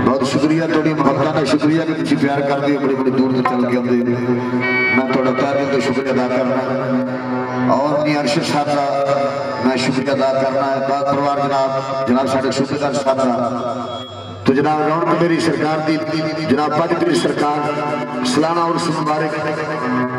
बहुत शुक्रिया थोड़ी मोहब्बत का शुक्रिया कि तुम प्यार करते हो, बड़ी बड़ी दूर तो चल के आते। मैं थोड़ा तहे दिल तो शुक्रिया अदा करना और अपनी अर्शद साहब का मैं शुक्रिया अदा करना है। बाग परिवार जनाब साढ़े सूबेदार साहब का तो जनाब रौनक मेरी सरकार दी जनाब पज मेरी सरकार सलाना और मुबारक।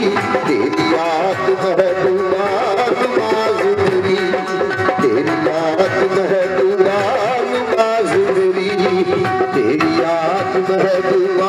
तेरी याद महबूबा नमाज मेरी, तेरी याद महबूबा नमाज मेरी, तेरी याद महबूबा